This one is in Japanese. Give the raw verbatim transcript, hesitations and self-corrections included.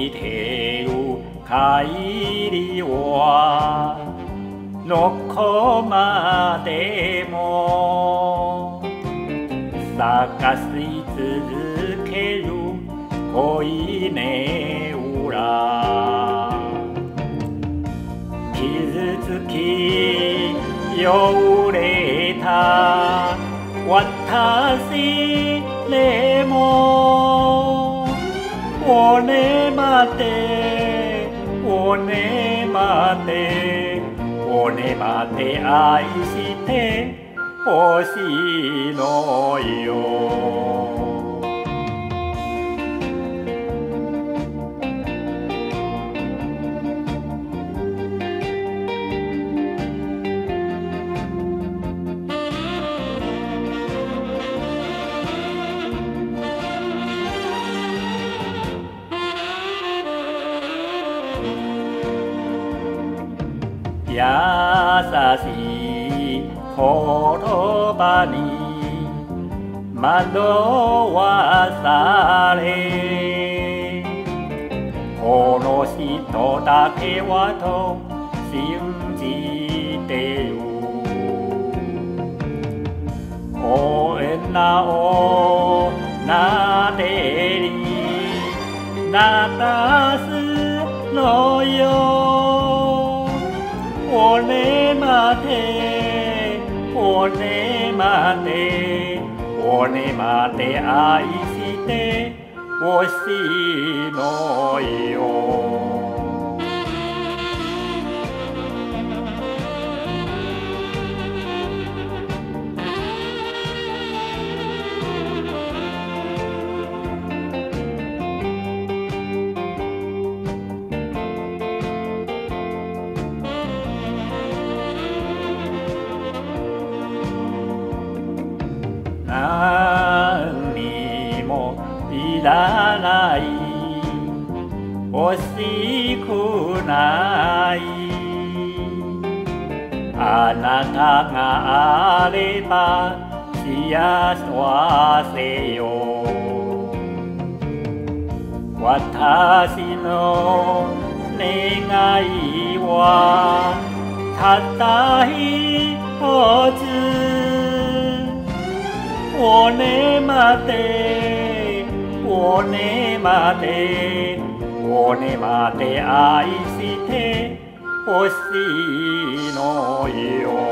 いてる帰りはどこまでも探し続ける恋音裏傷つき汚れた私でもおねまておねまておねまて愛してほしいのよ優しい言葉に惑わされこの人だけはと信じてる女をなでりなたすのよおねまておねまておねまて愛してほしいのよ何にもいらない欲しくないあなたがあれば幸せよ私の願いはたった一つおねまておねまておねまて愛してほしいのよ